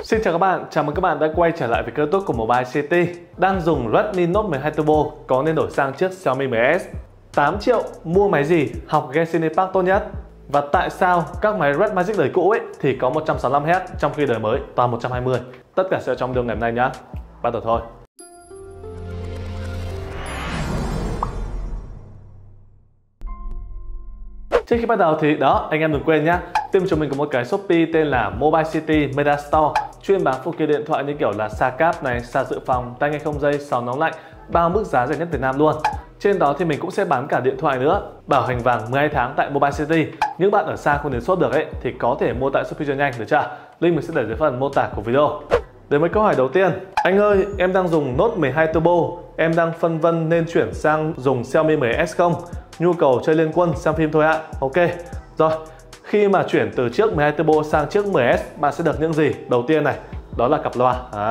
Xin chào các bạn, chào mừng các bạn đã quay trở lại với kênh YouTube của Mobile City. Đang dùng Redmi Note 12 Turbo có nên đổi sang chiếc Xiaomi 10S. 8 triệu mua máy gì học Genshin Impact tốt nhất? Và tại sao các máy Red Magic đời cũ thì có 165Hz trong khi đời mới toàn 120? Tất cả sẽ trong video ngày hôm nay nhé. Bắt đầu thôi. Trước khi bắt đầu thì đó, anh em đừng quên nhé, tìm cho mình có một cái Shopee tên là Mobile City Meta Store, chuyên bán phụ kiện điện thoại như kiểu là sạc cáp này, sạc dự phòng, tai nghe không dây, sóng nóng lạnh, bao mức giá rẻ nhất Việt Nam luôn. Trên đó thì mình cũng sẽ bán cả điện thoại nữa, bảo hành vàng 12 tháng tại Mobile City. Những bạn ở xa không đến shop được thì có thể mua tại Shopee cho nhanh, được chưa? Link mình sẽ để dưới phần mô tả của video. Đến với câu hỏi đầu tiên, anh ơi, em đang dùng Note 12 Turbo, em đang phân vân nên chuyển sang dùng Xiaomi 10S không? Nhu cầu chơi liên quân xem phim thôi ạ. Ok, rồi, khi mà chuyển từ chiếc 12 Turbo sang chiếc 10S, bạn sẽ được những gì? Đầu tiên này, đó là cặp loa.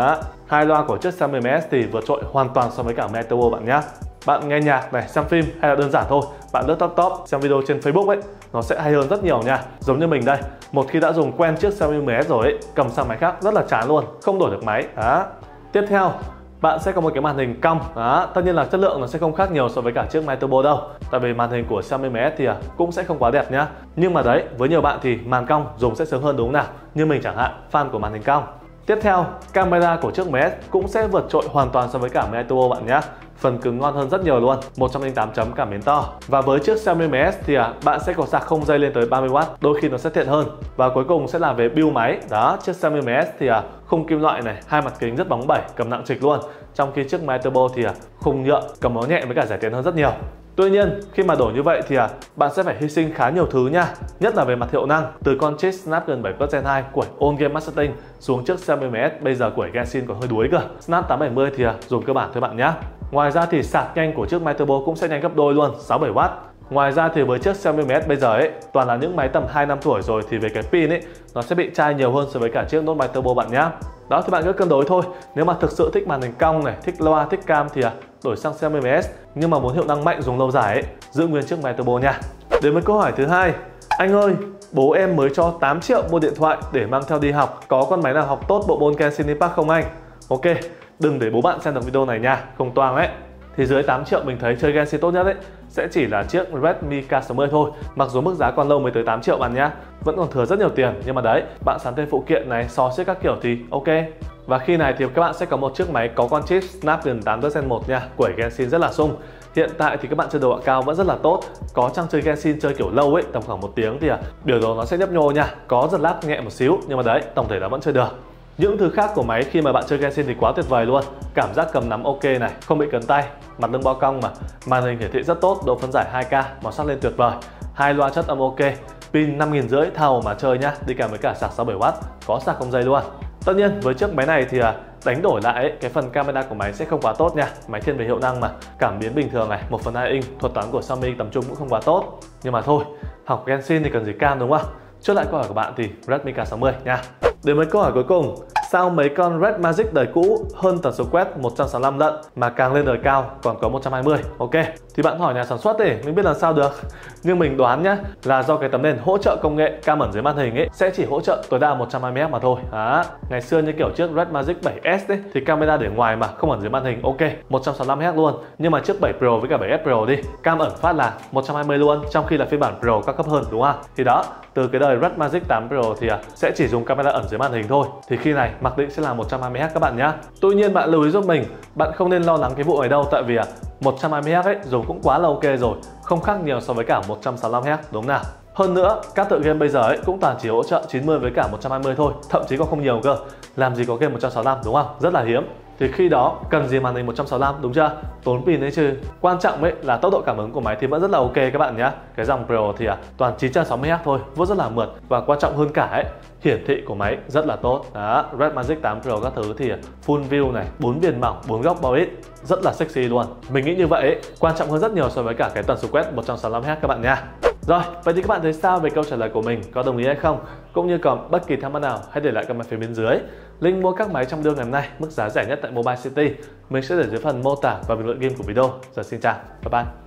Hai loa của chiếc Xiaomi 10S thì vượt trội hoàn toàn so với cả 12 Turbo bạn nhé. Bạn nghe nhạc này, xem phim hay là đơn giản thôi, bạn lướt top xem video trên Facebook nó sẽ hay hơn rất nhiều nha. Giống như mình đây, một khi đã dùng quen chiếc Xiaomi 10S rồi cầm sang máy khác rất là chán luôn, không đổi được máy. Tiếp theo, bạn sẽ có một cái màn hình cong. Tất nhiên là chất lượng nó sẽ không khác nhiều so với cả chiếc 12 Turbo đâu, tại vì màn hình của Xiaomi 10S thì cũng sẽ không quá đẹp nhá. Nhưng mà đấy, với nhiều bạn thì màn cong dùng sẽ sướng hơn đúng không nào? Như mình chẳng hạn, fan của màn hình cong. Tiếp theo, camera của chiếc 10S cũng sẽ vượt trội hoàn toàn so với cả 12 Turbo bạn nhé. Phần cứng ngon hơn rất nhiều luôn, 108 chấm cảm biến to. Và với chiếc Xiaomi 10S thì bạn sẽ có sạc không dây lên tới 30W, đôi khi nó sẽ tiện hơn. Và cuối cùng sẽ là về build máy. Đó, chiếc Xiaomi 10S thì khung kim loại này, hai mặt kính rất bóng bẩy, cầm nặng trịch luôn. Trong khi chiếc 12 Turbo thì khung nhựa, cầm nó nhẹ với cả rẻ tiền hơn rất nhiều. Tuy nhiên, khi mà đổi như vậy thì bạn sẽ phải hy sinh khá nhiều thứ nha. Nhất là về mặt hiệu năng, từ con chip Snapdragon 7 Plus Gen 2 của All Game Marketing xuống chiếc Xiaomi 10S bây giờ của Genshin còn hơi đuối cơ. Snap 870 thì dùng cơ bản thôi bạn nhé. Ngoài ra thì sạc nhanh của chiếc 12 Turbo cũng sẽ nhanh gấp đôi luôn, 6-7W. Ngoài ra thì với chiếc Xiaomi 10S bây giờ toàn là những máy tầm 2 năm tuổi rồi thì về cái pin nó sẽ bị chai nhiều hơn so với cả chiếc Note 12 Turbo bạn nhé. Đó thì bạn cứ cân đối thôi. Nếu mà thực sự thích màn hình cong này, thích loa, thích cam thì đổi sang Xiaomi 10S. Nhưng mà muốn hiệu năng mạnh dùng lâu dài giữ nguyên chiếc 12 Turbo nha. Đến với câu hỏi thứ hai, anh ơi, bố em mới cho 8 triệu mua điện thoại để mang theo đi học, có con máy nào học tốt bộ môn Genshin Impact không anh? Ok, đừng để bố bạn xem được video này nha, không toang Thì dưới 8 triệu mình thấy chơi Genshin tốt nhất sẽ chỉ là chiếc Redmi K60 thôi. Mặc dù mức giá còn lâu mới tới 8 triệu bạn nhá, vẫn còn thừa rất nhiều tiền. Nhưng mà đấy, bạn sắm thêm phụ kiện này, xò xiếc các kiểu thì ok. Và khi này thì các bạn sẽ có một chiếc máy có con chip Snapdragon 8 Plus Gen 1 nha, của Genshin rất là sung. Hiện tại thì các bạn chơi đồ họa cao vẫn rất là tốt. Có chăng chơi Genshin chơi kiểu lâu tầm khoảng 1 tiếng thì biểu đồ nó sẽ nhấp nhô nha. Có giật lag nhẹ một xíu nhưng mà đấy, tổng thể là vẫn chơi được. Những thứ khác của máy khi mà bạn chơi Genshin thì quá tuyệt vời luôn. Cảm giác cầm nắm ok này, không bị cấn tay, mặt lưng bao cong mà. Màn hình hiển thị rất tốt, độ phân giải 2K, màu sắc lên tuyệt vời. Hai loa chất âm ok, pin 5500 thao mà chơi nhá, đi kèm với cả sạc 6-7W, có sạc không dây luôn. Tất nhiên với chiếc máy này thì đánh đổi lại cái phần camera của máy sẽ không quá tốt nha. Máy thiên về hiệu năng mà, cảm biến bình thường này, 1/2 inch, thuật toán của Xiaomi tầm trung cũng không quá tốt. Nhưng mà thôi, học Genshin thì cần gì cam đúng không? Chốt lại câu hỏi của bạn thì Redmi K60 nha. Đến với câu hỏi cuối cùng, sao mấy con Red Magic đời cũ hơn tần số quét 165 lận mà càng lên đời cao còn có 120? Ok, thì bạn hỏi nhà sản xuất mình biết làm sao được. Nhưng mình đoán nhá, là do cái tấm nền hỗ trợ công nghệ cam ẩn dưới màn hình sẽ chỉ hỗ trợ tối đa 120Hz mà thôi. Ngày xưa như kiểu chiếc Red Magic 7S thì camera để ngoài mà không ẩn dưới màn hình, ok, 165Hz luôn. Nhưng mà chiếc 7 Pro với cả 7S Pro đi, cam ẩn phát là 120 luôn, trong khi là phiên bản Pro cao cấp hơn đúng không? Thì đó, từ cái đời Red Magic 8 Pro thì sẽ chỉ dùng camera ẩn dưới màn hình thôi. Thì khi này mặc định sẽ là 120Hz các bạn nhá. Tuy nhiên bạn lưu ý giúp mình, bạn không nên lo lắng cái vụ này đâu, tại vì 120Hz dùng cũng quá là ok rồi, không khác nhiều so với cả 165Hz đúng không nào? Hơn nữa, các tựa game bây giờ cũng toàn chỉ hỗ trợ 90 với cả 120 thôi, thậm chí còn không nhiều cơ. Làm gì có game 165 đúng không? Rất là hiếm. Thì khi đó cần gì màn hình 165 đúng chưa? Tốn pin đấy chứ. Quan trọng là tốc độ cảm ứng của máy thì vẫn rất là ok các bạn nhé. Cái dòng Pro thì toàn 960Hz thôi, vuốt rất là mượt. Và quan trọng hơn cả hiển thị của máy rất là tốt. Đó, Red Magic 8 Pro các thứ thì full view này, 4 viền mỏng, 4 góc bao ít, rất là sexy luôn. Mình nghĩ như vậy quan trọng hơn rất nhiều so với cả cái tần số quét 165Hz các bạn nha. Rồi, vậy thì các bạn thấy sao về câu trả lời của mình? Có đồng ý hay không? Cũng như còn bất kỳ thắc mắc nào hãy để lại comment phía bên dưới. Link mua các máy trong video ngày hôm nay, mức giá rẻ nhất tại Mobile City, mình sẽ để dưới phần mô tả và bình luận game của video. Giờ xin chào, bye bye.